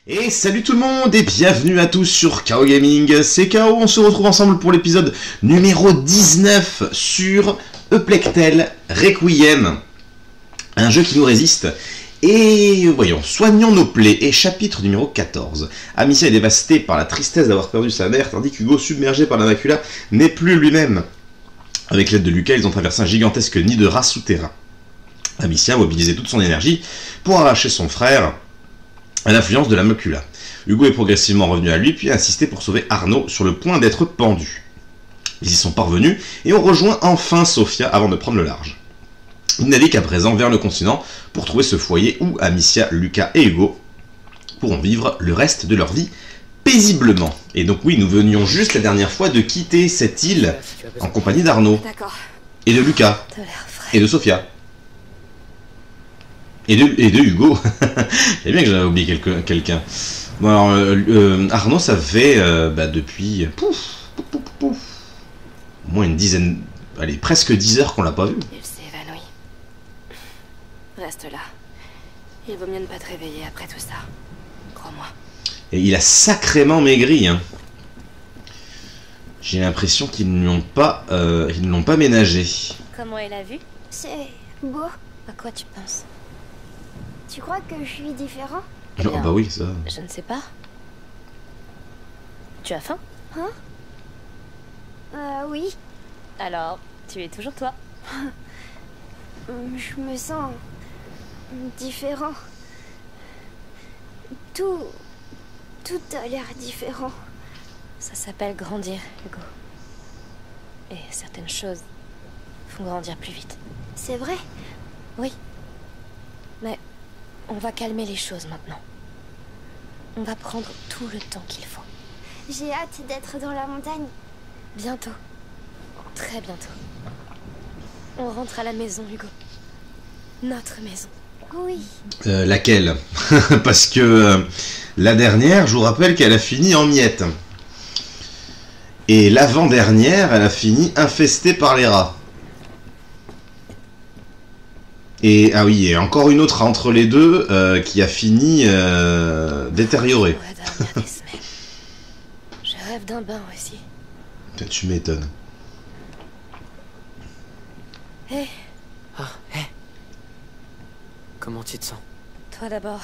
Et salut tout le monde et bienvenue à tous sur KO Gaming, c'est KO, on se retrouve ensemble pour l'épisode numéro 19 sur Eplectel Requiem, un jeu qui nous résiste. Et voyons, soignons nos plaies, et chapitre numéro 14. Amicia est dévastée par la tristesse d'avoir perdu sa mère, tandis qu'Hugo, submergé par la macula, n'est plus lui-même. Avec l'aide de Lucas, ils ont traversé un gigantesque nid de rats souterrains. Amicia a mobilisé toute son énergie pour arracher son frère à l'influence de la macula. Hugo est progressivement revenu à lui, puis a insisté pour sauver Arnaud sur le point d'être pendu. Ils y sont parvenus, et on rejoint enfin Sofia avant de prendre le large. Ils naviguent à présent vers le continent pour trouver ce foyer où Amicia, Lucas et Hugo pourront vivre le reste de leur vie paisiblement. Et donc oui, nous venions juste la dernière fois de quitter cette île en compagnie d'Arnaud, et de Lucas, et de Sofia. Et de Hugo. C'est bien que j'avais oublié quelqu'un. Bon alors, Arnaud, ça fait depuis au moins une dizaine, allez, presque 10 heures qu'on l'a pas vu. Il s'est évanoui. Reste là. Il vaut mieux ne pas te réveiller après tout ça. Crois-moi. Et il a sacrément maigri, hein. J'ai l'impression qu'ils ne l'ont pas ménagé. Comment elle a vu? C'est beau. À quoi tu penses? Tu crois que je suis différent? Eh bien, bah oui, ça. Je ne sais pas. Tu as faim? Hein? Oui. Alors, tu es toujours toi. Je me sens différent. Tout a l'air différent. Ça s'appelle grandir, Hugo. Et certaines choses font grandir plus vite. C'est vrai? Oui. Mais on va calmer les choses maintenant. On va prendre tout le temps qu'il faut. J'ai hâte d'être dans la montagne. Bientôt. Très bientôt. On rentre à la maison, Hugo. Notre maison. Oui. Laquelle? Parce que la dernière, je vous rappelle qu'elle a fini en miettes. Et l'avant-dernière, elle a fini infestée par les rats. Et ah oui, et encore une autre entre les deux qui a fini détériorée. On va dormir des semaines. Je rêve d'un bain aussi. Tu m'étonnes. Hé, Ah, hé. Comment tu te sens? toi d'abord.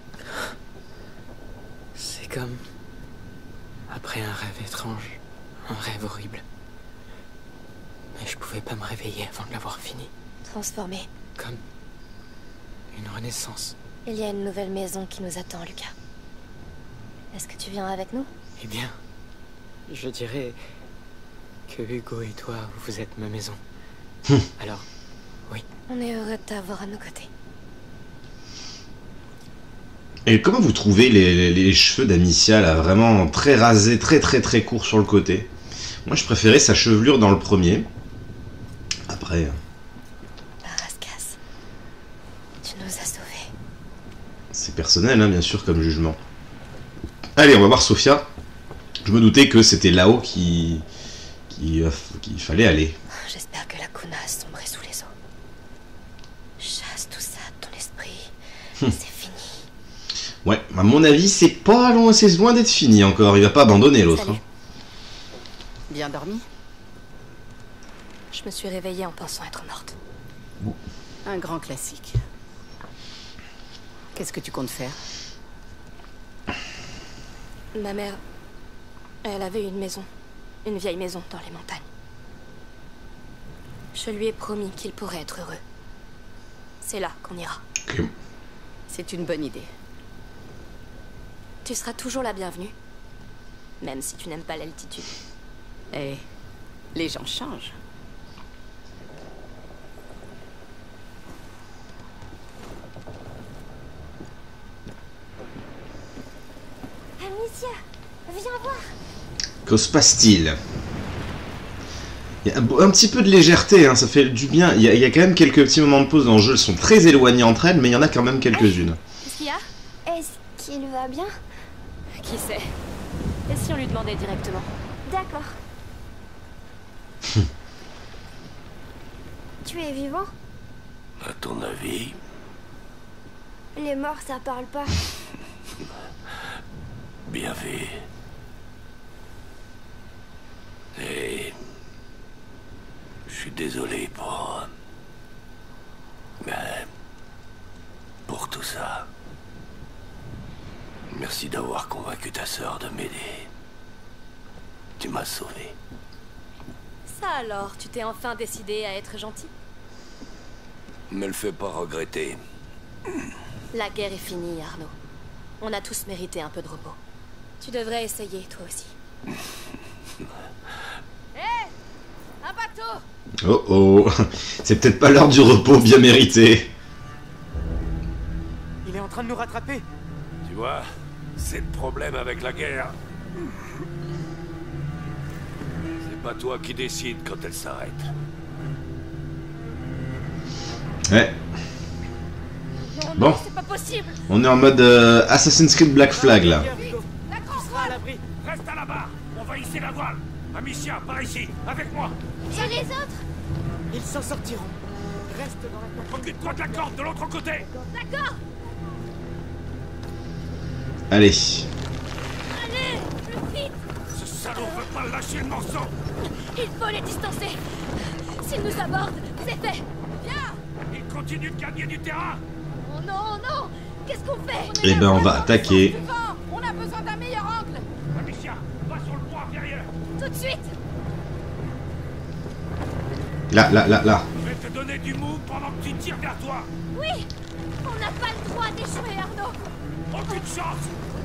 C'est comme... après un rêve étrange. Un rêve horrible. Mais je pouvais pas me réveiller avant de l'avoir fini. Transformé. Comme... une renaissance. Il y a une nouvelle maison qui nous attend, Lucas. Est-ce que tu viens avec nous? Eh bien... je dirais... que Hugo et toi, vous êtes ma maison. Alors... oui. On est heureux de t'avoir à nos côtés. Et comment vous trouvez les cheveux d'Amicia là, vraiment très rasés, très courts sur le côté? Moi je préférais sa chevelure dans le premier. Après... Parascas, tu nous as sauvés. c'est personnel, hein, bien sûr, comme jugement. Allez, on va voir Sofia. Je me doutais que c'était là-haut qu'il fallait aller. J'espère que la Kuna a sombré sous les eaux. Chasse tout ça de ton esprit. C'est fini. Ouais, à mon avis, c'est pas loin, c'est loin d'être fini encore. Il va pas abandonner l'autre. Salut. Hein. Bien dormi? Je me suis réveillée en pensant être morte. Un grand classique. Qu'est-ce que tu comptes faire? Ma mère, elle avait une maison. Une vieille maison dans les montagnes. Je lui ai promis qu'il pourrait être heureux. C'est là qu'on ira. Ok. C'est une bonne idée. Tu seras toujours la bienvenue. Même si tu n'aimes pas l'altitude. Eh, les gens changent. Amicia, viens voir. Que se passe-t-il? Il y a un petit peu de légèreté, hein, ça fait du bien. Il y a quand même quelques petits moments de pause dans le jeu. Elles sont très éloignées entre elles, mais il y en a quand même quelques-unes. Qu'est-ce qu'il y a? Est-ce qu'il va bien? Qui sait? Et si on lui demandait directement? D'accord. Tu es vivant? À ton avis? Les morts, ça parle pas. Bien vu. Et... je suis désolé pour... pour tout ça. Merci d'avoir convaincu ta sœur de m'aider. Tu m'as sauvé. Ça alors, tu t'es enfin décidé à être gentil? Me le fais pas regretter. La guerre est finie, Arnaud. On a tous mérité un peu de repos. Tu devrais essayer, toi aussi. Hé! Un bateau! Oh oh, c'est peut-être pas l'heure du repos bien mérité. Il est en train de nous rattraper. Tu vois, c'est le problème avec la guerre. C'est pas toi qui décides quand elle s'arrête. Ouais. Non, Bon. non, c'est pas possible! On est en mode Assassin's Creed Black Flag là. La grande À l'abri. Reste à la barre. On va hisser la voile. Amicia, par ici, avec moi. Et les autres? Ils s'en sortiront. Reste dans la corde. Occupe-toi de la corde de l'autre côté. D'accord! Allez. Allez! Plus vite! Ce salaud veut pas lâcher le morceau. Il faut les distancer! S'ils nous abordent, c'est fait! Viens! Il continue de gagner du terrain. Oh non, non! Qu'est-ce qu'on fait? Eh ben on va attaquer. On a besoin d'un meilleur angle! Amicia, va sur le pont derrière. Tout de suite! Là. Je vais te donner du mou pendant que tu tires vers toi. Oui! On n'a pas le droit d'échouer, Arnaud! Aucune chance.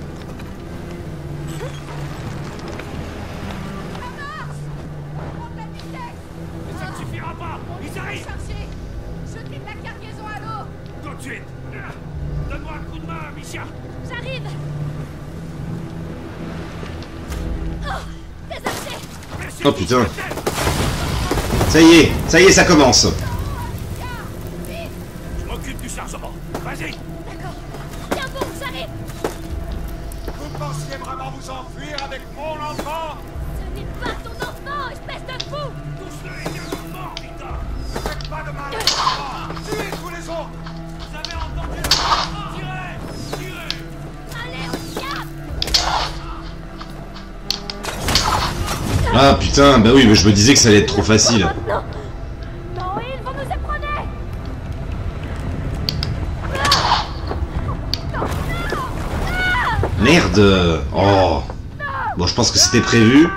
Ça marche! On monte la vitesse! Mais ça ne suffira pas. Ils arrivent. Chercher! Jetez de la cargaison à l'eau! Tout de suite. Donne-moi un coup de main, Amicia. J'arrive! Oh! Désaché! Oh putain. Ça y est, ça commence. Je m'occupe du chargement. Vas-y. D'accord! Tiens bon, j'arrive! Vous pensiez vraiment vous enfuir avec mon enfant? Ce n'est pas ton enfant, espèce de fou! Touche-le également, Victor. Ne faites pas de mal à l'enfant. Tuez tous les autres. Vous avez entendu le... Tirez. Allez, on tient! Ah putain, bah oui, mais je me disais que ça allait être trop facile. Maintenant! Non, ils vont nous éprendre! Merde. Oh. Bon, je pense que c'était prévu.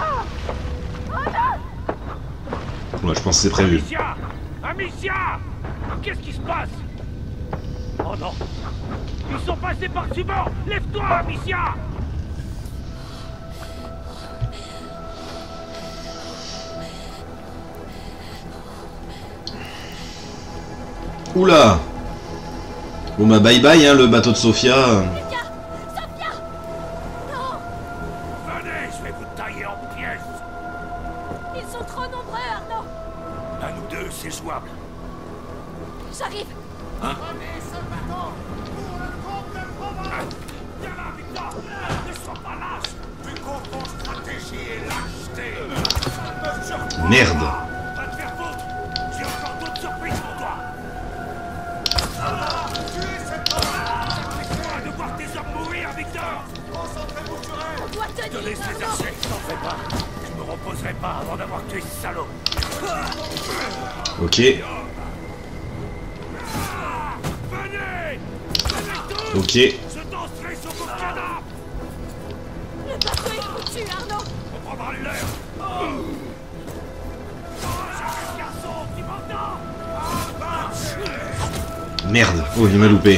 Ouais, je pense que c'est prévu. Amicia! Amicia! Qu'est-ce qui se passe? Oh non! Ils sont passés par-dessus bord! Lève-toi, Amicia! Oula. Bon bah bye bye hein, le bateau de Sofia. Sophia! Sophia! Non! Venez, je vais vous tailler en pièces! Ils sont trop nombreux, Arnaud! À nous deux, c'est jouable. J'arrive! Viens là, Victor! Ne sois pas lâche! Tu confonds stratégie et lâcheté! Merde. Va te faire foutre! J'ai encore d'autres surprises pour toi! Tuez cet homme! Tu vas devoir tes hommes mourir, Victor! Concentrez-vous sur elle! On doit tenir, Donnez ces Arnaud! archers, t'en fais pas! Je me reposerai pas avant d'avoir tué ce salaud! Ok. Venez! Venez tous! Ok. Je danserai sur vos cadavres! Le bateau est foutu, Arnaud! On prendra l'air! J'arrive, garçon, tu m'entends? Merde. Oh, il m'a loupé.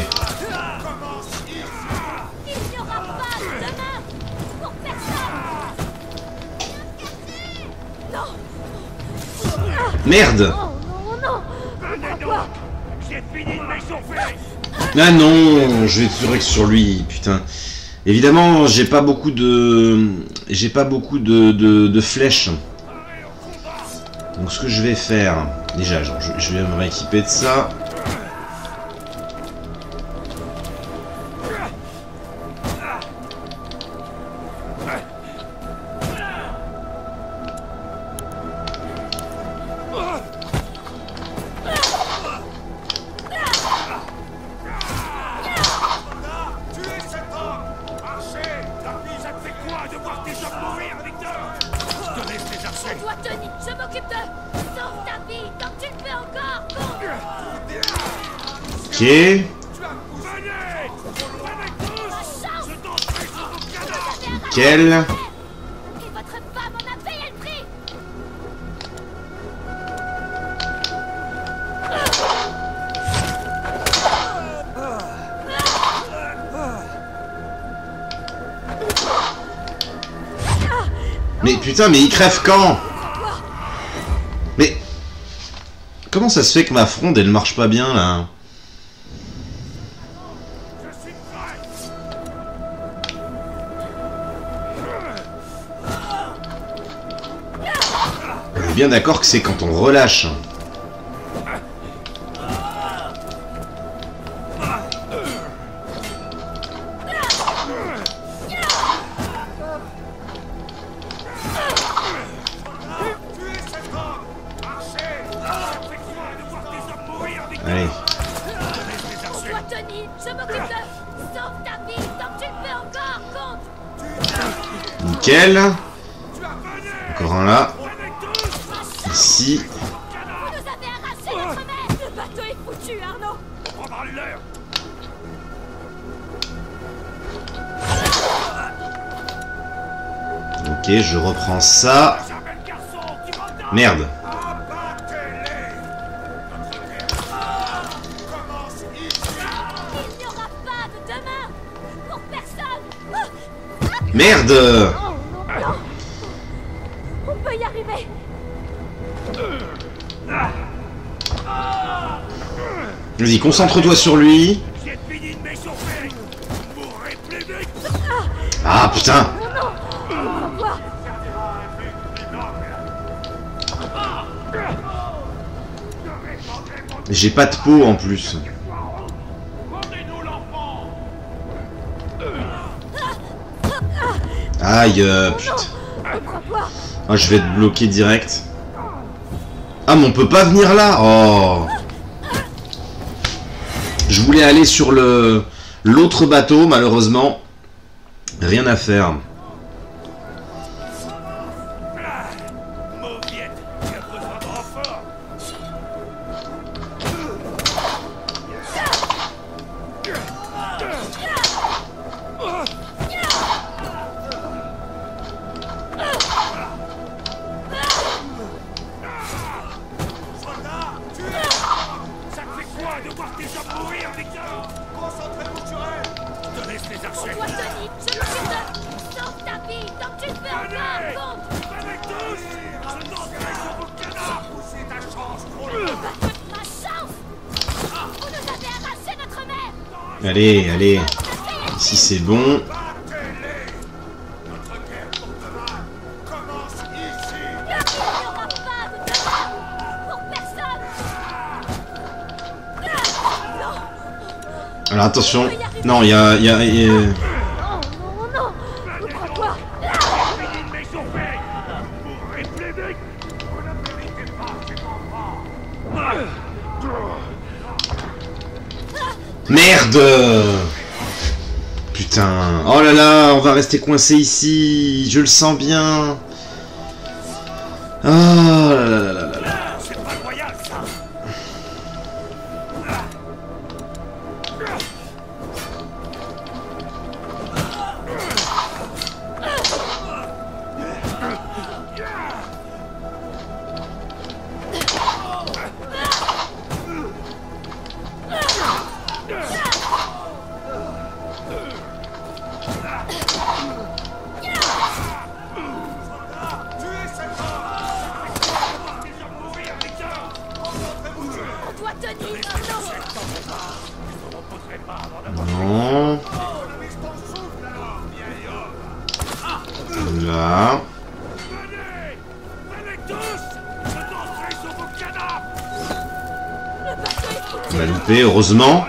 Il n'y aura pas de demain! Pour personne! Non! Merde. Oh non, non! Venez donc! J'ai fini de m'échauffer! Ah non, je vais direct sur lui, putain. Évidemment, j'ai pas beaucoup de... J'ai pas beaucoup de flèches. Donc ce que je vais faire... Déjà, genre, je vais me rééquiper de ça. lâcher. Toi, Tony, je m'occupe de... Sauve ta vie tant que tu le fais encore. Ok. Tu vas me pousser. Venez. Avec tous. Je danserai sur vos cadavres. Nickel. Et votre femme en a payé le prix. Mais putain, mais il crève quand? Mais... Comment ça se fait que ma fronde, elle marche pas bien, là? Je suis prêt. On est bien d'accord que c'est quand on relâche. Tuez cet homme. Marchez. Ça fait quoi de voir des hommes mourir avec Allez. Donnez les archers. Toi, Tony, je m'occupe de... Sauve ta vie tant que tu le fais encore. Compte. Nickel. Tu vas venir. Encore un là. Avec tous. Ici. Vous nous avez arraché notre mère. Le bateau est foutu, Arnaud. On prendra l'heure. Ok, je reprends ça. Jamais le garçon qui m'entend. Merde. Abattez-les. Notre guerre commence ici. Il n'y aura pas de demain. Pour personne. Merde. Oh, non. On peut y arriver. Vas-y, concentre-toi sur lui. J'ai fini de m'échauffer. Vous mourrez plus vite. Ah putain. J'ai pas de peau en plus. Rendez-nous l'enfant. Aïe, putain. Ah, je vais être bloqué direct. Ah, mais on peut pas venir là. Oh. Je voulais aller sur l'autre bateau, malheureusement. Rien à faire. Mauviette, tu as besoin de renfort. Soldat, tuez. Ça te fait quoi de voir tes hommes mourir, Victor? Concentrez-vous sur elle. Je te laisse les archers. Toi, Tony, je m'occupe de... Sauve ta vie tant que tu le fais Venez. encore. Compte. Avec tous. Je danserai sur vos cadavres. Poussez ta chance trop loin. Ma chance. Vous nous avez arraché notre mère. Allez, allez. Ici, c'est bon. Battez-les. Notre guerre pour demain commence ici. Il n'y aura pas de demain. Pour personne. Non. Alors, attention. Non, il y a... Oh, non, non. Vous croyez quoi? Fini de m'échauffer. Vous mourrez plus vite. Vous ne méritez pas cet enfant. Merde. Putain. Oh là là, on va rester coincé ici. Je le sens bien. Oh là là là là là là. C'est pas loyal, ça. Tuez cet homme. Voir des hommes mourir, Victor. Concentrez-vous sur elle. Toi, Tony, Je ne reposerai pas avant d'avoir Non. économisé ton souffle, alors, vieil homme. Là. Venez. Avec tous. Je danserai sur vos cadavres. On a loupé, heureusement.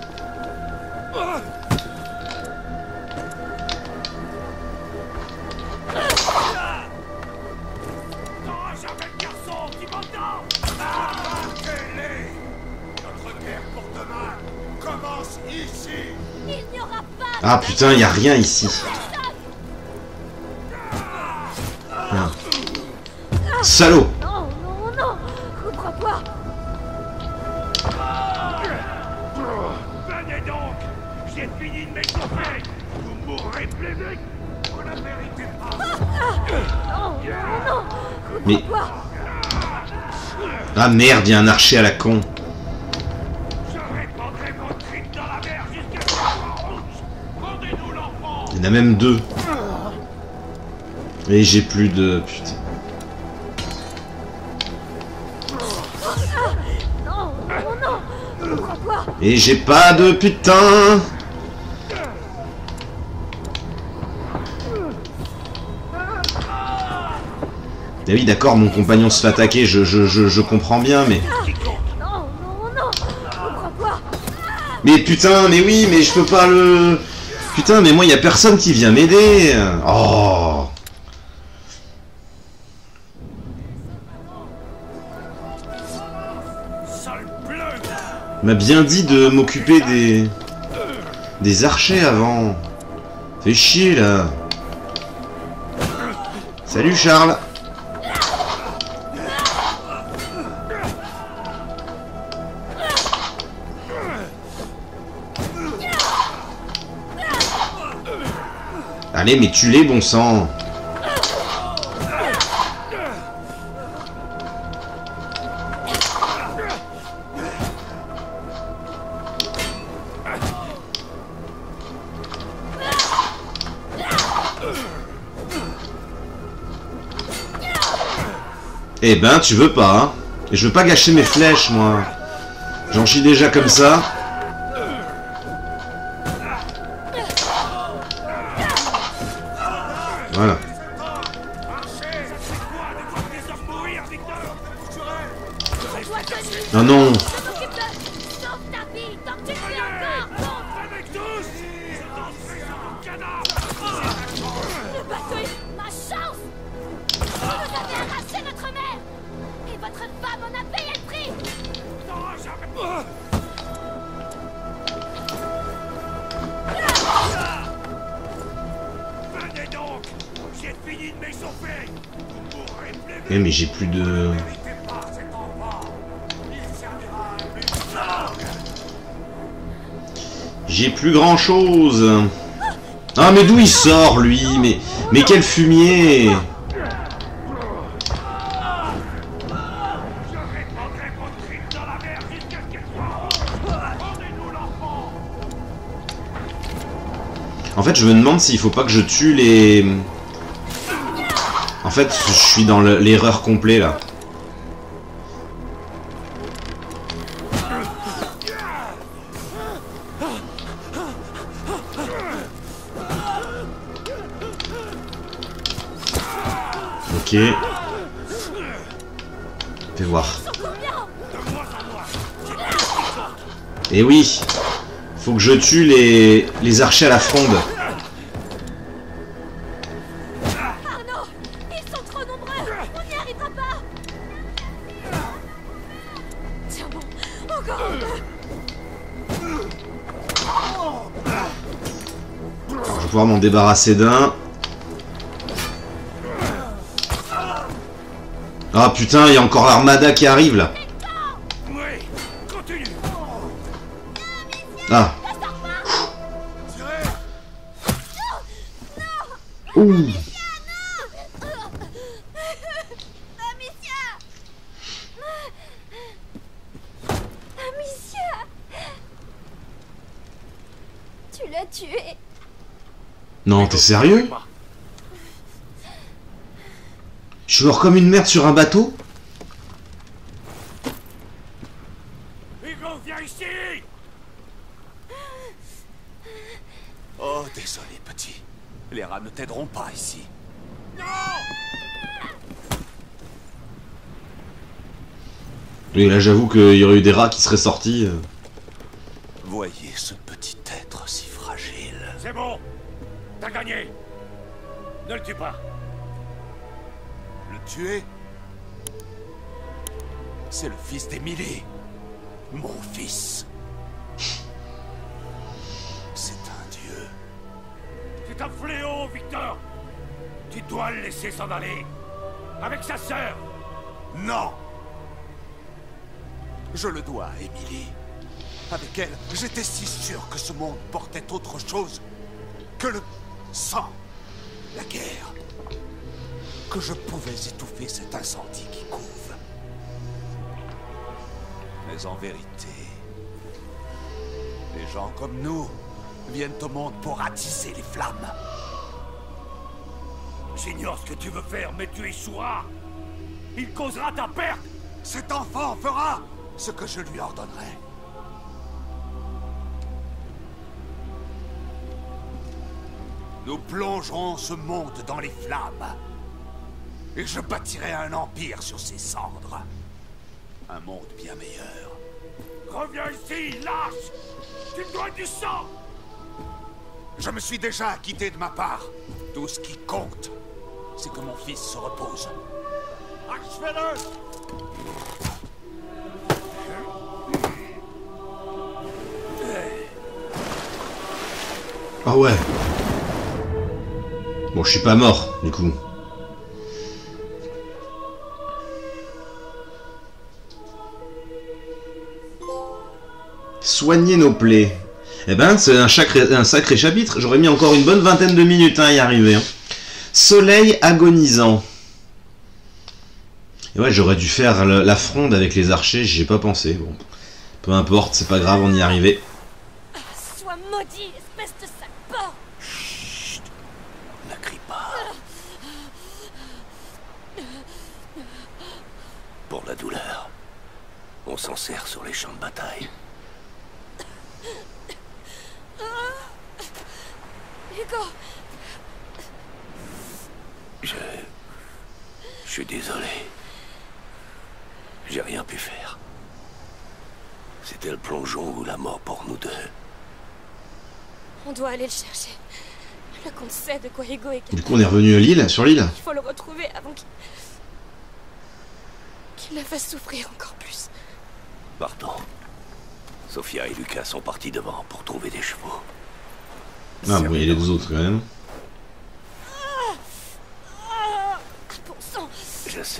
Jamais le garçon qui m'entend. Abattez-les. Notre guerre pour demain commence ici. il n'y aura pas de Ah putain, il y a rien ici. personne. Merde. Salaud! Non, non, non. Je crois pas. Venez donc. J'ai fini de m'échauffer. Vous mourrez plus vite. Vous ne méritez pas. Non, non, non. Je Mais... crois pas. Ah merde, il y a un archer à la con. Je répandrai vos tripes dans la mer jusqu'à ce qu'on rouge. Rendez-nous l'enfant. Il y en a même deux. Et j'ai plus de... Putain. Non, non, non. Je crois pas. Et j'ai pas de putain. Eh oui, d'accord, mon compagnon se fait attaquer, je comprends bien, mais... Non, non, non. Je crois pas. Mais putain, mais oui, mais je peux pas le... Putain, mais moi, y a personne qui vient m'aider. Oh. Sale bleu. Il m'a bien dit de m'occuper des archers avant. Fais chier, là. Salut, Charles. Allez, mais tue-les, bon sang. Eh ben, tu veux pas, hein. Et je veux pas gâcher mes flèches, moi. J'en chie déjà comme ça. Voilà. Non, non. Sauve ta fille tant que tu peux encore. Avec tous. Je danserai sur un cadavre. Le bateau est ma chance. Vous avez arraché notre mère. Et votre femme en a payé le prix. T'auras jamais... Venez donc. J'ai fini de m'échauffer. Vous mourrez plus vite. Eh, mais j'ai plus de... Vous ne méritez pas cet enfant. Il servira à plus tard. J'ai plus grand chose. Ah, mais d'où il sort, lui? Mais quel fumier! Je répandrai vos tripes dans la mer jusqu'à ce qu'elle soit. Rendez-nous l'enfant. En fait, je me demande s'il faut pas que je tue les... En fait, je suis dans l'erreur complète, là. Ok. Fais voir. Et oui. Faut que je tue les archers à la fronde. Arnaud, ils sont trop nombreux. On n'y arrivera pas. Tiens bon, encore un peu. Je vais pouvoir m'en débarrasser d'un. Ah putain, il y a encore l'armada qui arrive là. Oui, continue. Ah. Ouh. Amicia. Amicia. Tu l'as tué. Non, t'es sérieux? Je suis mort comme une merde sur un bateau? Hugo, viens ici. Oh, désolé, petit. Les rats ne t'aideront pas ici. Non. Et là, j'avoue qu'il y aurait eu des rats qui seraient sortis. Voyez ce petit être si fragile. C'est bon. T'as gagné. Ne le tue pas. Le tuer? C'est le fils d'Emily. Mon fils. C'est un dieu. C'est un fléau, Victor. Tu dois le laisser s'en aller. Avec sa sœur. Non. Je le dois à Emily. Avec elle, j'étais si sûr que ce monde portait autre chose que le sang, la guerre. Que je pouvais étouffer cet incendie qui couve. Mais en vérité, les gens comme nous viennent au monde pour attiser les flammes. J'ignore ce que tu veux faire, mais tu échoueras. Il causera ta perte. Cet enfant fera ce que je lui ordonnerai. Nous plongerons ce monde dans les flammes. Et je bâtirai un empire sur ses cendres. Un monde bien meilleur. Reviens ici, lâche. Tu me dois du sang. Je me suis déjà acquitté de ma part. Tout ce qui compte, c'est que mon fils se repose. Achevez-le. Ah ouais. Bon, je suis pas mort, du coup. Soigner nos plaies. Eh ben, c'est un sacré chapitre. J'aurais mis encore une bonne vingtaine de minutes à y arriver. Hein. Soleil agonisant. Et ouais, j'aurais dû faire la fronde avec les archers, j'y ai pas pensé. Bon, peu importe, c'est pas grave, on y est arrivé. Sois maudit, espèce de sale porc! Chut. Ne crie pas. Pour la douleur, on s'en sert sur les champs de bataille. Hugo! Je suis désolé. J'ai rien pu faire. C'était le plongeon ou la mort pour nous deux. On doit aller le chercher. Le comte sait de quoi Hugo est capable. Du coup, on est revenu à l'île, sur l'île. Il faut le retrouver avant qu'il la fasse souffrir encore plus. Partons. Sophia et Lucas sont partis devant pour trouver des chevaux. Ah bon, il y a les deux autres quand même. Bon sang! Je sais.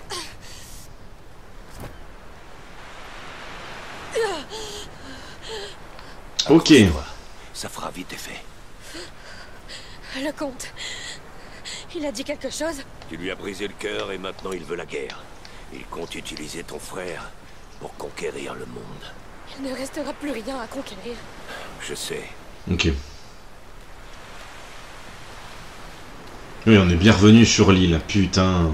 Ok. Accroche-toi. Ça fera vite effet. Le comte. Il a dit quelque chose? Tu lui as brisé le cœur et maintenant il veut la guerre. Il compte utiliser ton frère pour conquérir le monde. Il ne restera plus rien à conquérir. Je sais. Ok. Oui, on est bien revenu sur l'île, putain.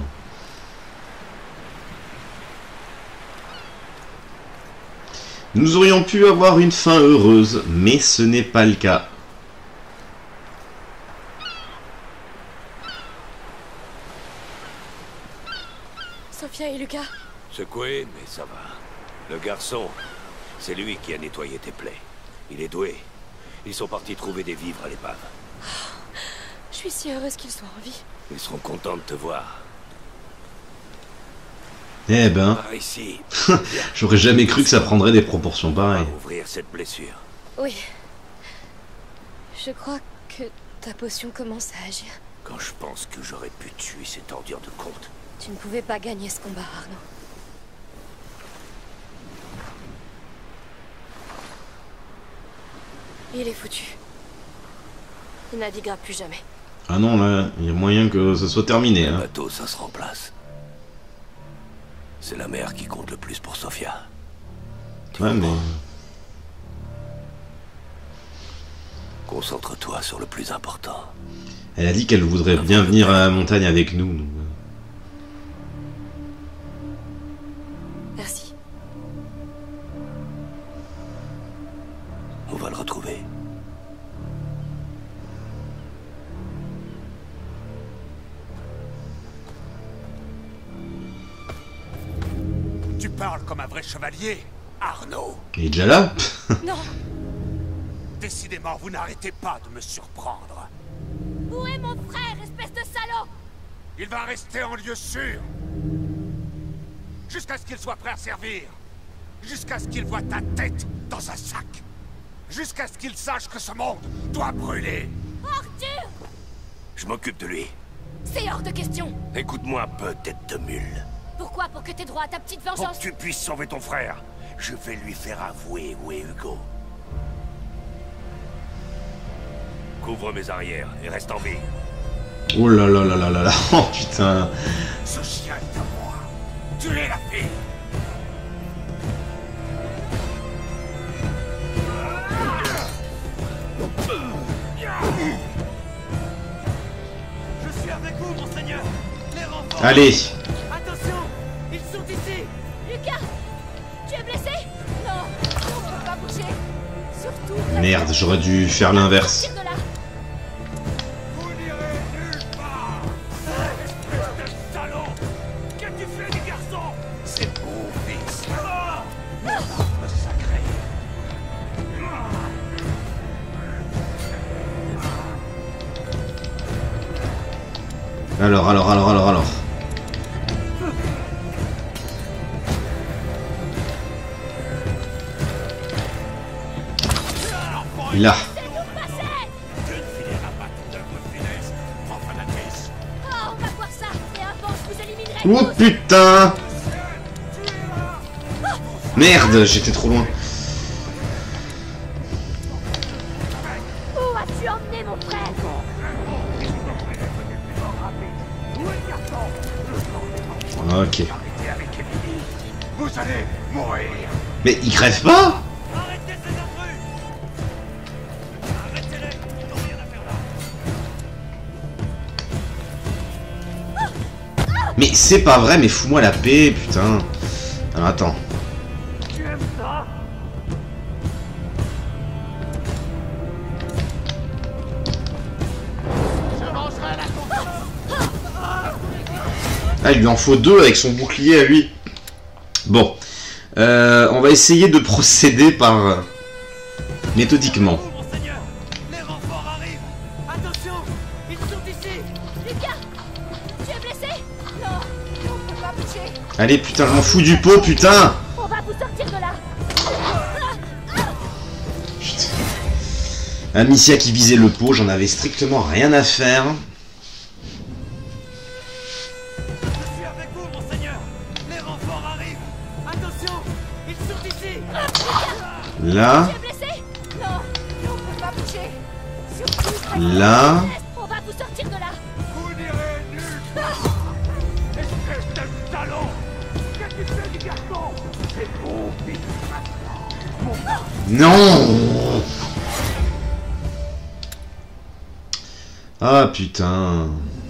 Nous aurions pu avoir une fin heureuse, mais ce n'est pas le cas. Sophia et Lucas? Secoué, mais ça va. Le garçon, c'est lui qui a nettoyé tes plaies. Il est doué. Ils sont partis trouver des vivres à l'épave. Je suis si heureuse qu'ils soient en vie. Ils seront contents de te voir. Eh ben, Par ici. j'aurais jamais cru que ça prendrait des proportions On va pareilles. ouvrir cette blessure. Oui. Je crois que ta potion commence à agir. Quand je pense que j'aurais pu tuer cette ordure de compte. Tu ne pouvais pas gagner ce combat, Arnaud. Il est foutu. Il naviguera plus jamais. Ah non, là, il y a moyen que ça soit terminé. Le Hein. bateau, ça se remplace. C'est la mer qui compte le plus pour Sophia. Ouais, mais... Concentre-toi sur le plus important. Elle a dit qu'elle voudrait bien venir à la montagne avec nous. Donc... Merci. On va le retrouver. Tu parles comme un vrai chevalier, Arnaud. Il est déjà là. Non! Décidément, vous n'arrêtez pas de me surprendre. Où est mon frère, espèce de salaud? Il va rester en lieu sûr. Jusqu'à ce qu'il soit prêt à servir. Jusqu'à ce qu'il voie ta tête dans un sac. Jusqu'à ce qu'il sache que ce monde doit brûler. Arthur! Je m'occupe de lui. C'est hors de question! Écoute-moi un peu, tête de mule. Pourquoi? Pour que t'aies droit à ta petite Pour vengeance? que tu puisses sauver ton frère, je vais lui faire avouer où est Hugo. Couvre mes arrières et reste en vie. Oh là là là là là là. Oh putain. Ce chien est à moi. Tuez la fille. Je suis avec vous, monseigneur. Les renforts. Allez. Attention, ils sont ici. Lucas, tu es blessé? Non, on peut pas bouger. Surtout. Merde, j'aurais dû faire l'inverse. Sortir de là. Vous n'irez nulle part. Espèce de salaud. Qu'as-tu fait du garçon? C'est mon fils. Ah! Le sacré. Alors. Là. Tu ne finiras pas ton œuvre funeste, profanatrice. Ah, on va voir ça. Et avant, je vous éliminerai. Oh putain. Merde, j'étais trop loin. Où as-tu emmené mon frère? Ok. Arrêtez avec Emily. Vous allez mourir. Mais il crève pas? Arrêtez ces intrus. Arrêtez-les. Ils n'ont rien à faire là. Mais c'est pas vrai, mais fous-moi la paix, putain. Alors attends. Tu aimes ça? Ah, il lui en faut deux avec son bouclier à lui. Bon. On va essayer de procéder par... méthodiquement. Vous, monseigneur. Les renforts arrivent. Attention, ils sont ici. Lucas, tu es blessé? Non, on peut pas bouger. Allez, putain, je m'en fous du pot, putain. On va vous sortir de là. Putain. Amicia qui visait le pot, j'en avais strictement rien à faire. Je suis avec vous, monseigneur. Les renforts arrivent. Attention, ils sont ici. Là, Tu es blessé? Non, on peut pas bouger. Surtout. là... On va vous sortir de là. Vous n'irez nulle part. Espèce de salaud. Qu'as-tu fait du garçon? C'est mon fils. Non. Ah, putain.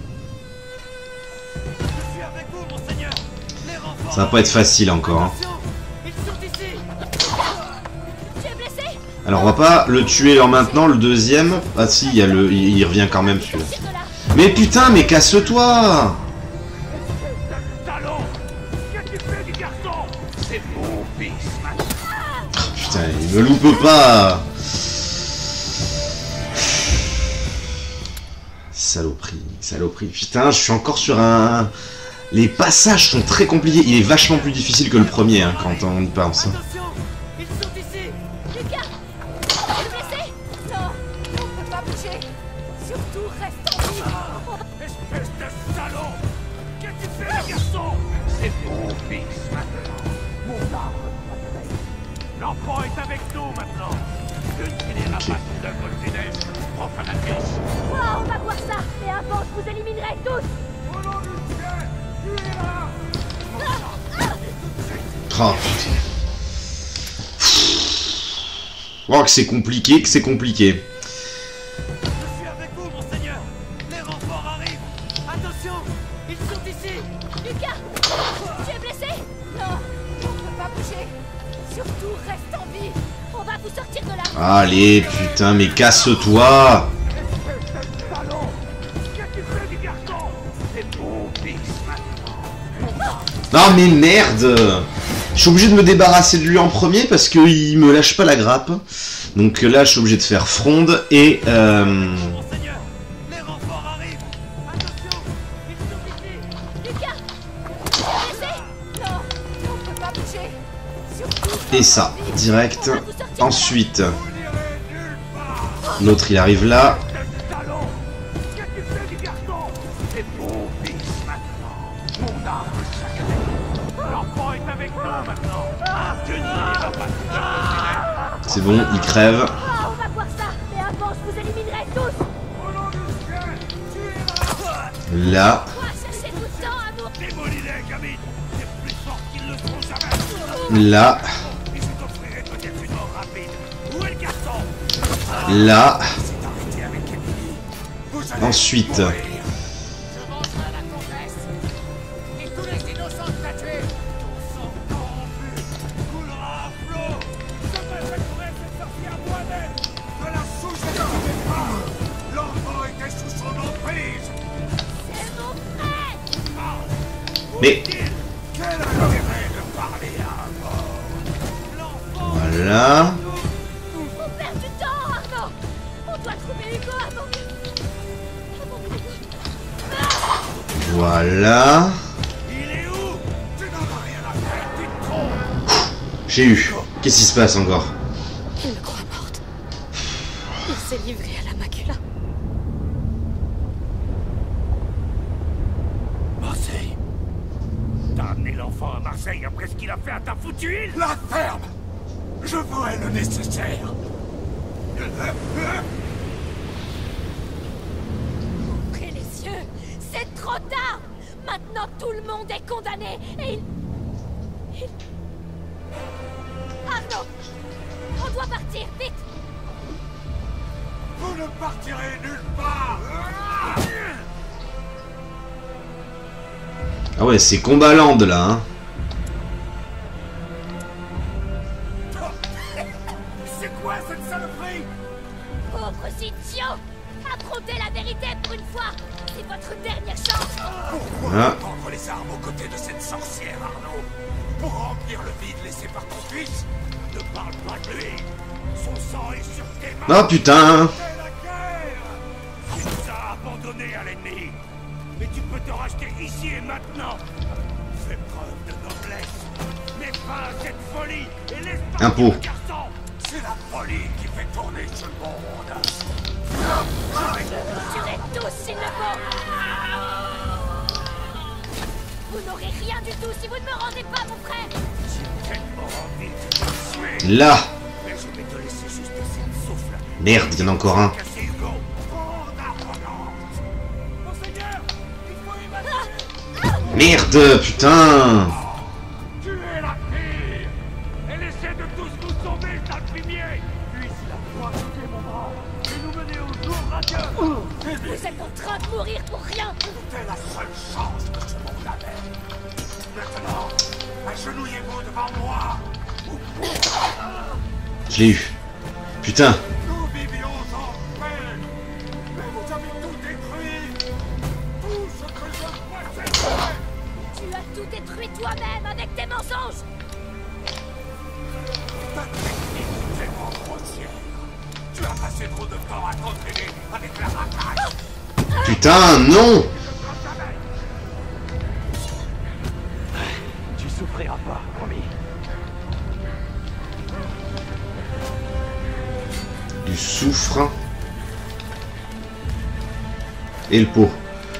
Je suis avec vous, monseigneur. Les renforts. Ça va pas être facile encore. Hein. Attention, ils sont ici. Tu es blessé? Alors, on va pas le tuer en maintenant, le deuxième. Ah si, il y a le... il revient quand même, celui-là. Sortir de là. Mais putain, mais casse-toi. Salaud. Qu'as-tu fait du garçon? C'est mon fils. Putain, il me loupe pas. Saloperie, saloperie. Putain, je suis encore sur un... Les passages sont très compliqués. Il est vachement plus difficile que le premier, hein, quand on y pense. Attention, ils sont ici. Lucas, tu es blessé? Non, on peut pas bouger. Surtout, reste en vie. Espèce de salaud. Qu'as-tu fait du garçon? C'est mon fils maintenant. Mon arme sacrée. L'enfant est avec nous maintenant. Tu ne finiras pas ton œuvre funeste, profanatrice. Oh, on va voir ça. Et avant, je vous éliminerai tous. Au nom du ciel, tuez-la. Oh putain. Oh, que c'est compliqué, que c'est compliqué. Je suis avec vous, monseigneur. Les renforts arrivent. Attention, ils sont ici. Lucas, tu es blessé? Non, on peut pas bouger. Surtout, reste en vie. On va vous sortir de là. Allez, putain, mais casse-toi. Salaud. Qu'as-tu fait du garçon? C'est mon fils maintenant. Non mais merde. Je suis obligé de me débarrasser de lui en premier parce qu'il me lâche pas la grappe. Donc là, je suis obligé de faire fronde et... Monseigneur, les renforts arrivent. Attention, ils sont ici. Lucas, tu es blessé? Non, on peut pas bouger. Surtout, Et ça, direct. on va vous sortir de là. Ensuite, Vous n'irez nulle part. l'autre il arrive là. Salaud. Qu'as-tu fait du garçon? C'est mon fils maintenant. Mon arme sacrée. C'est bon, il crève. Ah, on va voir ça. Et avant, je vous éliminerai tous. Là, On va chercher tout le temps, amour. Démolis-les, gamine. C'est plus fort qu'ils le seront jamais. là, Et je t'offrirai peut-être une mort rapide. Où est le garçon? là. C'est arrêté avec Emily. Vous allez Ensuite, mourir. Je vengerai la comtesse. Et tous les innocents que t'as tués. Ton sang corrompu coulera à flot. Je m'attaquerai cette sorcière moi-même. Ne la sous-estimez pas. L'enfant était sous son emprise. C'est mon frère. mais Quel intérêt de parler à un mort? voilà, On perd du temps, Arnaud. On doit trouver Hugo avant que... voilà. Il est où? Tu n'en as rien à faire, tu te trompes. J'ai eu. Qu'est-ce qui se passe encore? Il me croit morte. Il s'est livré à la macula. Marseille. T'as amené l'enfant à Marseille après ce qu'il a fait à ta foutue île? La ferme. Je ferai le nécessaire. Ouvrez les yeux. C'est trop tard. Maintenant, tout le monde est condamné. Et il... Arnaud, on doit partir, vite. Vous ne partirez nulle part. Ah ouais, c'est Combaland là, hein. C'est quoi cette saloperie? Pauvre idiot. Affrontez la vérité pour une fois. C'est votre dernière chance. Pourquoi Ah. reprendre les armes aux côtés de cette sorcière, Arnaud? Pour remplir le vide laissé par ton fils? Ne parle pas de lui. Son sang est sur tes mains. Oh putain. C'est la guerre. Tu nous as abandonnés à l'ennemi. Mais tu peux te racheter ici et maintenant. Fais preuve de noblesse. Mets fin à cette folie et laisse partir Impôt. le garçon. C'est la folie qui fait tourner ce monde. Tuerez tous s'il le faut. Vous n'aurez rien du tout si vous ne me rendez pas mon frère. J'ai tellement envie de te tuer. Là. Mais je vais te laisser juste assez de souffle. Merde, il y en a encore un. Casser Hugo. Bande arrogante. Monseigneur, il faut imaginer. Merde, putain. Tu es la pire. Elle essaie de tous nous sauver, sale fumier. Puisse la foi quitter mon bras et nous mener au jour radieux. Vous êtes en train de mourir pour rien. C'était la seule chance que ce monde avait. Maintenant, agenouillez-vous devant moi. Je l'ai eu. Putain. Nous vivions en paix. Mais vous avez tout détruit. Tout ce que je possédais. Tu as tout détruit toi-même avec tes mensonges. Ta technique est tellement grossière. Tu as passé trop de temps à t'entraîner avec la racaille. Putain, non. Tu souffriras pas, promis. Du soufre. Et le pot.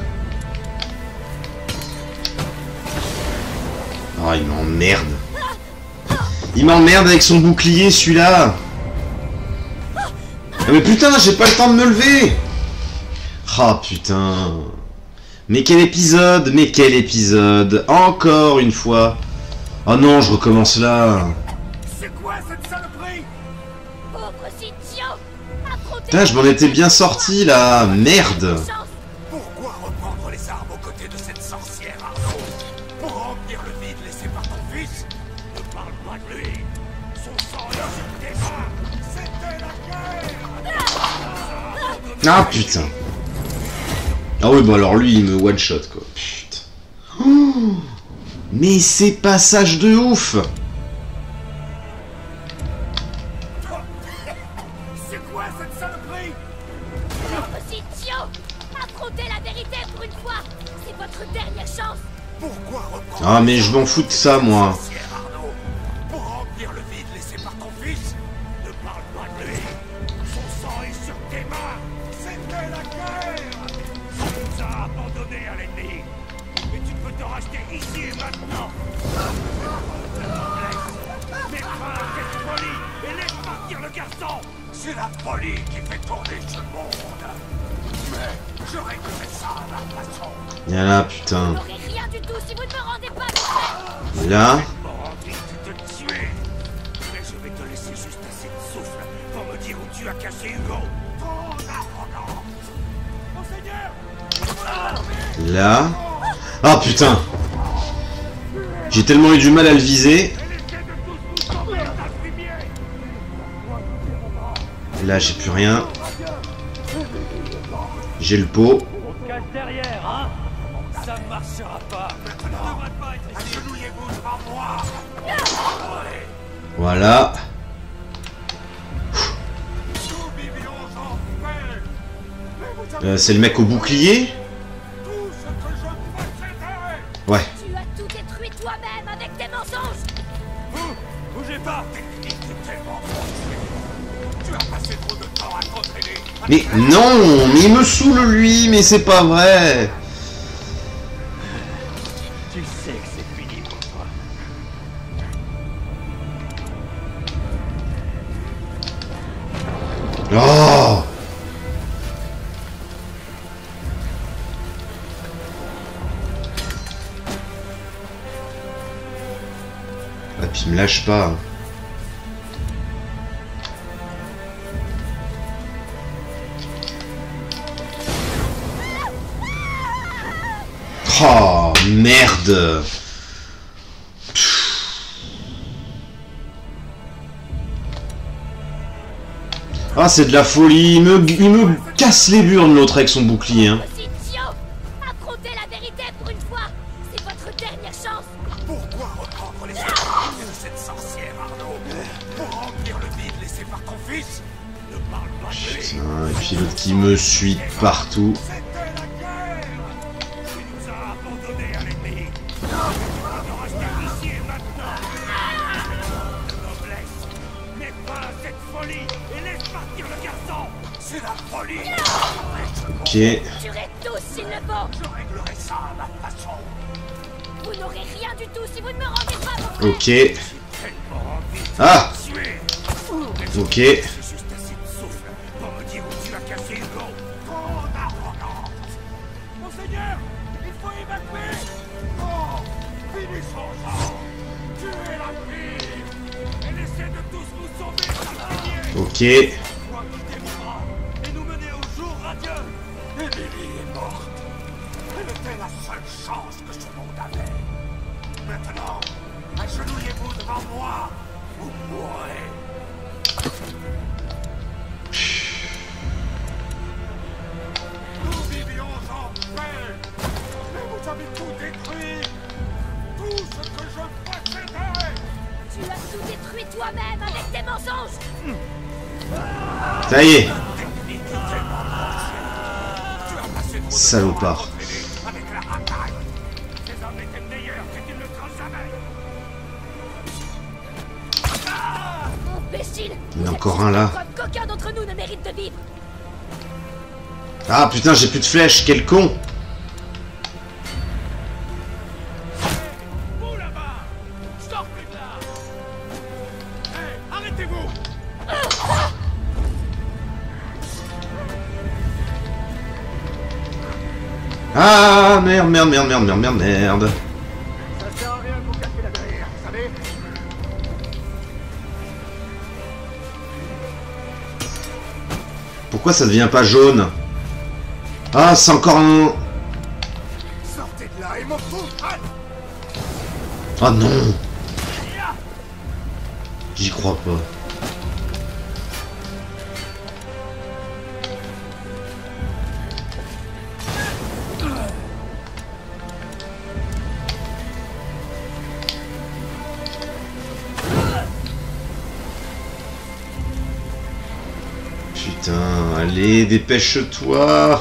Oh, il m'emmerde. Il m'emmerde avec son bouclier, celui-là. Ah, mais putain, j'ai pas le temps de me lever. Ah, putain. Mais quel épisode, mais quel épisode. Encore une fois. Oh non, je recommence là. C'est quoi cette saloperie? Pauvres idiots. Affrontez. Putain, je m'en étais bien sorti là. Merde. Pourquoi reprendre les armes aux côtés de cette sorcière, Arnaud? Pour remplir le vide laissé par ton fils? Ne parle pas de lui. Son sang est sur tes mains. C'était la guerre. Ah putain. Ah oui, bon alors lui il me one shot quoi. Putain. Oh, mais c'est passage de ouf. C'est quoi cette saloperie? Pauvres idiots. Affrontez la vérité pour une fois. C'est votre dernière chance. Pourquoi reprendre Ah mais je m'en fous de ça moi. sorcière, Arnaud? Pour remplir le vide laissé par ton fils? Ne parle pas de lui. Son sang est sur tes mains. C'était la guerre. Tu nous as abandonnés à l'ennemi. Mais tu peux te racheter ici et maintenant. sang. C'est la folie qui fait tourner ce monde. Mais je réglerai ça à ma façon. Viens là, putain. Vous n'aurez rien du tout si vous ne me rendez pas vite. Là. M'auras envie de te tuer. Mais je vais te laisser juste assez de souffle pour me dire où tu as caché Hugo. Ton arrogance. Monseigneur. Là. Ah putain. J'ai tellement eu du mal à le viser. Là, j'ai plus rien. J'ai le pot. On te cache derrière, hein? Ça ne marchera pas. Maintenant, agenouillez-vous devant moi. Voilà. Nous vivions en paix. C'est le mec au bouclier. Tout ce que je possédais. Ouais. Tu as tout détruit toi-même avec tes mensonges. Bougez pas. Technique tellement avancée. Tu as passé trop de temps à t'entraîner. Mais non, mais il me saoule lui, mais c'est pas vrai. Tu sais que c'est fini pour toi. Oh. Et puis il me lâche pas. Oh merde. Ah c'est de la folie, il me casse les burnes l'autre avec son bouclier hein. Aussi idiot. Affrontez la vérité pour une fois. C'est votre dernière chance. Pourquoi reprendre les activités de cette sorcière, Arnaud? Pour remplir le vide laissé par ton fils? Ne parle pas de lui. Putain, et puis l'autre qui me suit partout. C'était la guerre. Tu nous as abandonnés à l'ennemi. Tu vas rester ici et maintenant. Noblesse. N'aie pas cette folie et laisse partir le garçon. C'est la folie. Ok. Tuerez tous s'il le faut. Je réglerai ça à ma façon. Vous n'aurez rien du tout si vous ne me rendez pas mon frère. Ok. Tellement envie de Ah. te tuer. Ok. J'ai juste assez de souffle pour me dire où tu as caché Hugo. Ton arrogance. Monseigneur, il faut évacuer. Oh, finissons-en. Tuez la fille. Et laissez de tous nous sauver par la lumière. Ok. Toi quitter mon bras et nous mener au jour radieux. Emily est morte. Elle était la seule chance que ce monde avait. Maintenant, agenouillez-vous devant moi ou mourrez. Nous vivions en paix, mais vous avez tout détruit. Tout ce que je possédais. Tu as tout détruit toi-même avec tes mensonges. Ça y est. Technique tellement ancienne. Tu as passé trop de Salopard. temps à t'entraîner avec la racaille. Ces hommes étaient meilleurs que tu ne le seras jamais. Imbécile. Il y en a Vous êtes encore un, là. preuve qu'aucun d'entre nous ne mérite de vivre. Ah putain, j'ai plus de flèches, quel con. Vous là-bas, sortez de là. Hé, arrêtez-vous. Ah merde. Ça sert à rien de vous casser la derrière, vous savez. Pourquoi ça devient pas jaune? Ah, c'est encore un... Sortez de là et m'en fous. Ah non. J'y crois pas. Putain, allez, dépêche-toi.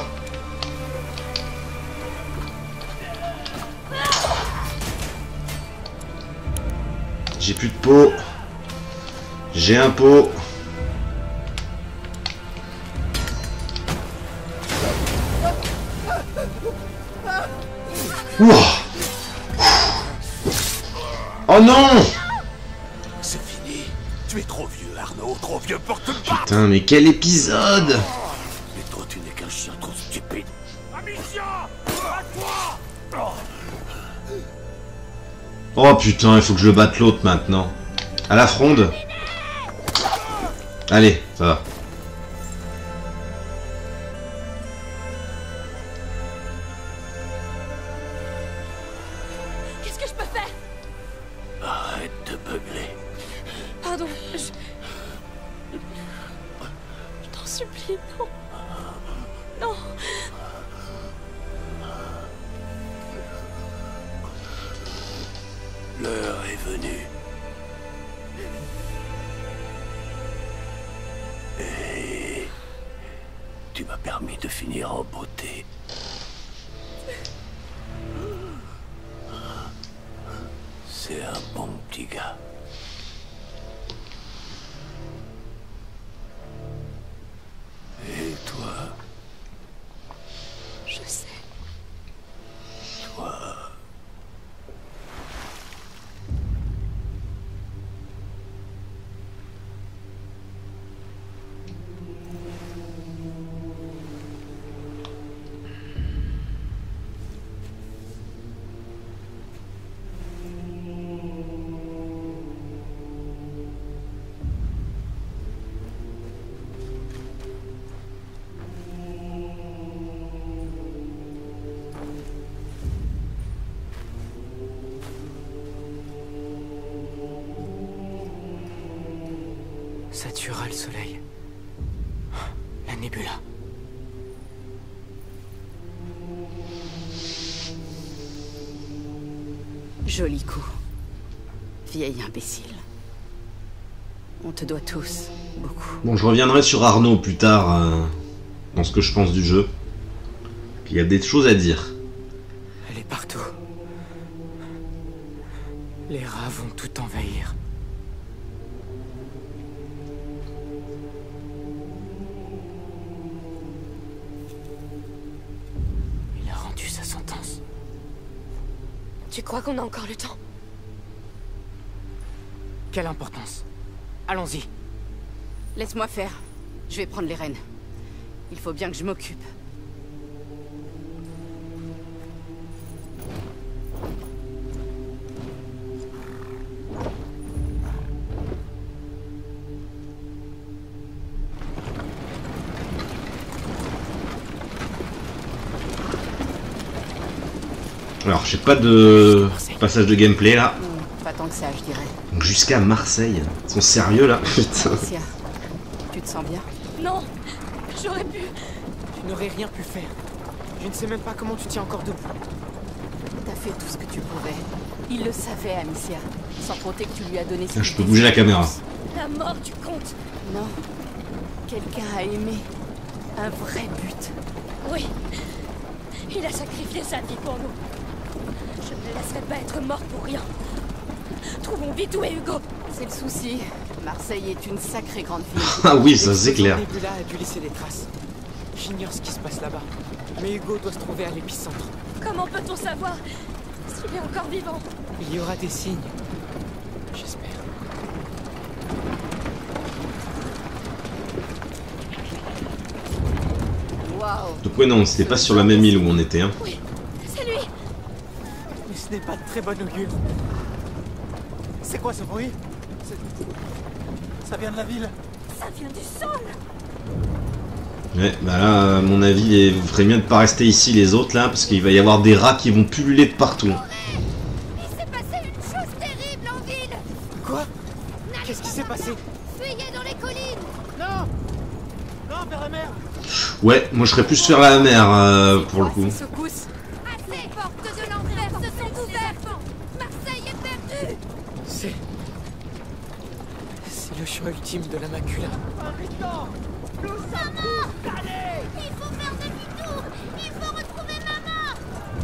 J'ai plus de pot. J'ai un pot. Ouah. Oh non! C'est fini. Tu es trop vieux, Arnaud, trop vieux pour te battre. Putain, mais quel épisode! Mais toi, tu n'es qu'un chien trop stupide. Amicia! À toi! Oh putain, il faut que je le batte l'autre maintenant. À la fronde. Allez, ça va. Qu'est-ce que je peux faire? Arrête de beugler. Pardon, je t'en supplie, non. Non. L'heure est venue. Et tu m'as permis de finir en beauté. C'est un bon petit gars. Et toi, Je sais. toi... Ça tuera le soleil. La nébula. Joli coup. Vieil imbécile. On te doit tous beaucoup. Bon, je reviendrai sur Arnaud plus tard dans ce que je pense du jeu. Il y a des choses à dire. Elle est partout. Les rats vont tout envahir. Il a rendu sa sentence. Tu crois qu'on a encore le temps? Quelle importance? Allons-y. Laisse-moi faire. Je vais prendre les rênes. Il faut bien que je m'occupe. Alors, j'ai pas de passage de gameplay là. Pas tant que ça, je dirais. Donc jusqu'à Marseille. Ils sont sérieux là? Putain. Alicia, tu te sens bien? Non. J'aurais pu. Tu n'aurais rien pu faire. Je ne sais même pas comment tu tiens encore debout. T'as fait tout ce que tu pouvais. Il le savait, Amicia. Sans compter que tu lui as donné... Je peux bouger la caméra. La mort, tu comptes? Non. Quelqu'un a aimé. Un vrai but. Oui. Il a sacrifié sa vie pour nous. Je ne le laisserai pas être mort pour rien. Trouvons vite où est Hugo. C'est le souci. Marseille est une sacrée grande ville. Ah oui, ça c'est clair. Nebula a dû laisser des traces. J'ignore ce qui se passe là-bas. Mais Hugo doit se trouver à l'épicentre. Comment peut-on savoir s'il est encore vivant? Il y aura des signes. J'espère. Waouh. Donc ouais non, c'était pas sur la même île où on était. Hein. Oui, c'est lui. Mais ce n'est pas de très bon augure. C'est quoi ce bruit? Ça vient de la ville. Ça vient du sol. Ouais, bah là, à mon avis, il ferait mieux de pas rester ici les autres là, parce qu'il va y avoir des rats qui vont pulluler de partout. Il s'est passé une chose terrible en ville. Quoi? Qu'est-ce qui s'est passé? Fuyez dans les collines. Non! Non, vers la mer! Ouais, moi je serais plus sur la mer pour le coup. Ces secousses. Les portes de l'enfer se sont ouvertes. Marseille est perdue. C'est le choix ultime de la macula. Arrêtons! Nous sommes condamnés! Il faut faire demi-tour. Il faut retrouver maman.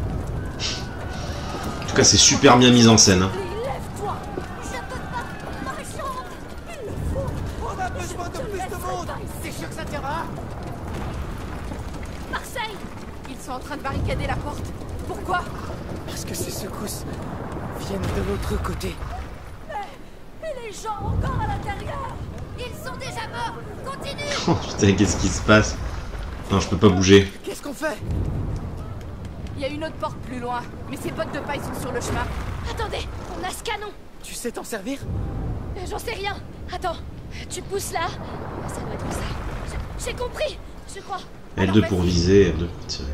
En tout cas, c'est super bien mis en scène. Hein. Lève-toi. Je peux pas. Ma jambe. Il le faut. On a besoin de plus de monde! C'est sûr que ça tiendra. Marseille. Ils sont en train de barricader la porte. Pourquoi? Parce que ces secousses viennent de l'autre côté. Elle est des gens encore à l'intérieur. Ils sont déjà morts. Continue. Oh putain, qu'est-ce qui se passe? Non, je peux pas bouger. Qu'est-ce qu'on fait? Il y a une autre porte plus loin, mais ces bottes de paille sont sur le chemin. Attendez, on a ce canon. Tu sais t'en servir? J'en sais rien. Attends, tu pousses là. Ça doit être ça. J'ai compris, je crois. L2 pour viser, L2 pour tirer.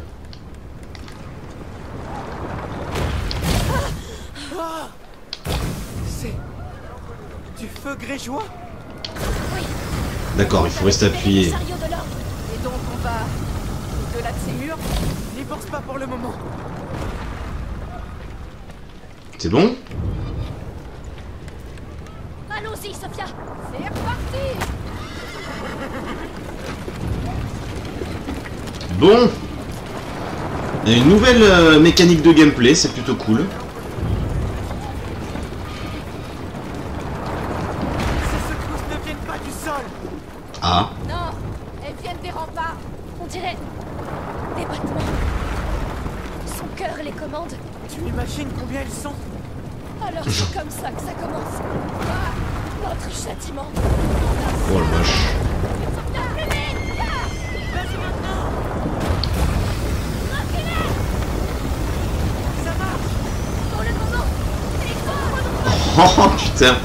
C'est du feu grégeois? D'accord, il faut rester appuyé. Le chariot de l'ordre. Et donc on va au-delà de ces murs? N'y pense pas pour le moment. C'est bon? Allons-y, Sophia. C'est reparti. Bon. Il y a une nouvelle mécanique de gameplay, c'est plutôt cool. Ces secousses ne viennent pas du sol. Ah. Non, elles viennent des remparts. On dirait des battements. Son cœur les commande. Tu imagines combien elles sont? Alors c'est comme ça que ça commence. Ah, notre châtiment. Oh le vache. Vas-y maintenant. Ça marche. Pour le moment, Oh putain.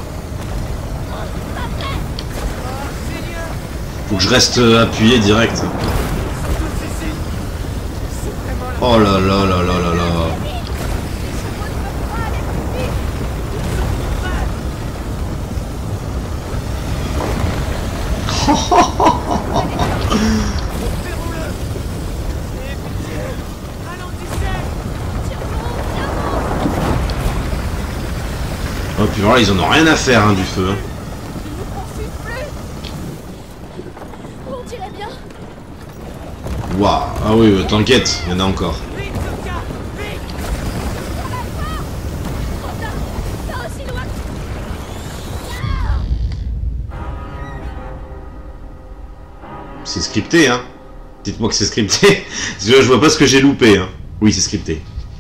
Faut que je reste appuyé direct. Oh là là là là là là. Oh puis voilà, ils en ont rien à faire hein, du feu. Hein. on dirait bien. Waouh, ah oui, t'inquiète, il y en a encore. Pas aussi loin. C'est scripté, hein. Dites-moi que c'est scripté. Parce que là, je vois pas ce que j'ai loupé, hein. Oui, c'est scripté.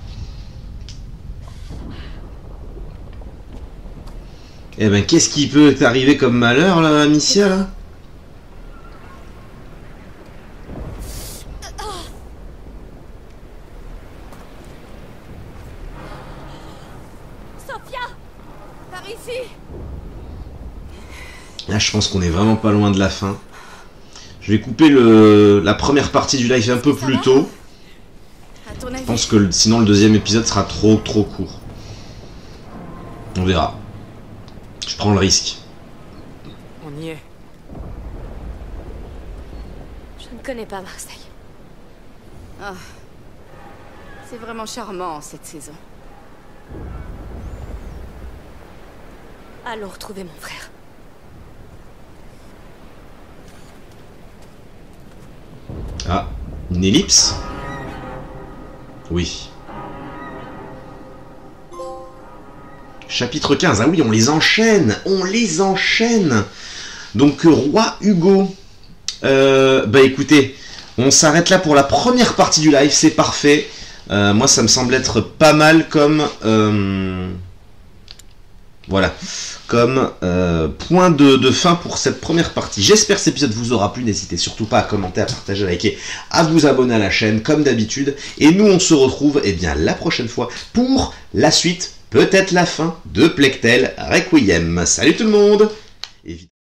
Eh ben, qu'est-ce qui peut t'arriver comme malheur, là, Amicia, là? Sophia, Par ici. Là, je pense qu'on est vraiment pas loin de la fin. Je vais couper la première partie du live un peu plus tôt. À ton avis? Je pense que sinon le deuxième épisode sera trop court. On verra. Je prends le risque. On y est. je ne connais pas Marseille. Ah. C'est vraiment charmant cette saison. Allons retrouver mon frère. Ah, une ellipse? Oui. Chapitre 15, ah oui, on les enchaîne. Donc, Roi Hugo. Bah écoutez, on s'arrête là pour la première partie du live, c'est parfait. Moi, ça me semble être pas mal comme... Voilà, comme point de fin pour cette première partie. J'espère que cet épisode vous aura plu. N'hésitez surtout pas à commenter, à partager, à liker, à vous abonner à la chaîne comme d'habitude. Et nous, on se retrouve bien la prochaine fois pour la suite, peut-être la fin de Plectel Requiem. Salut tout le monde!